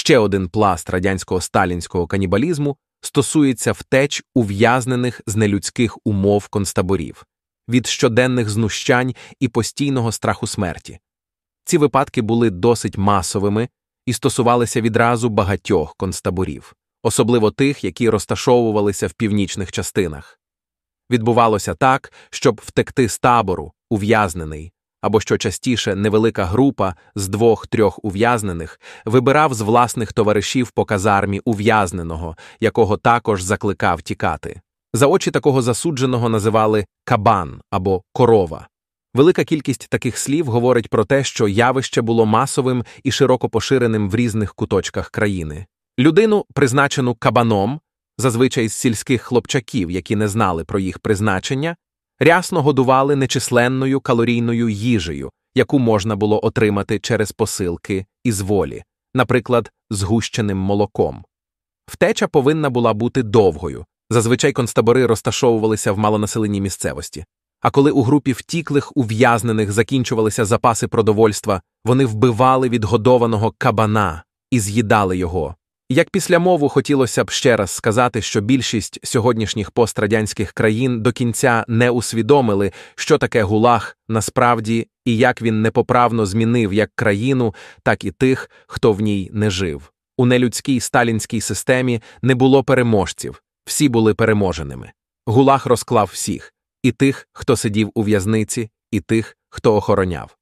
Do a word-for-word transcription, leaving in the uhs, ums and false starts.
Ще один пласт радянсько-сталінського канібалізму стосується втеч ув'язнених з нелюдських умов концтаборів, від щоденних знущань і постійного страху смерті. Ці випадки були досить масовими і стосувалися відразу багатьох концтаборів, особливо тих, які розташовувалися в північних частинах. Відбувалося так, щоб втекти з табору ув'язнений, або, що частіше, невелика група з двох-трьох ув'язнених вибирав з власних товаришів по казармі ув'язненого, якого також закликав тікати. За очі такого засудженого називали «кабан» або «корова». Велика кількість таких слів говорить про те, що явище було масовим і широко поширеним в різних куточках країни. Людину, призначену кабаном, зазвичай з сільських хлопчаків, які не знали про їх призначення, рясно годували нечисленною калорійною їжею, яку можна було отримати через посилки із волі, наприклад, згущеним молоком. Втеча повинна була бути довгою. Зазвичай концтабори розташовувалися в малонаселеній місцевості. А коли у групі втіклих ув'язнених закінчувалися запаси продовольства, вони вбивали відгодованого кабана і з'їдали його. Як післямову хотілося б ще раз сказати, що більшість сьогоднішніх пострадянських країн до кінця не усвідомили, що таке ГУЛАГ насправді і як він непоправно змінив як країну, так і тих, хто в ній не жив. У нелюдській сталінській системі не було переможців, всі були переможеними. ГУЛАГ розклав всіх – і тих, хто сидів у в'язниці, і тих, хто охороняв.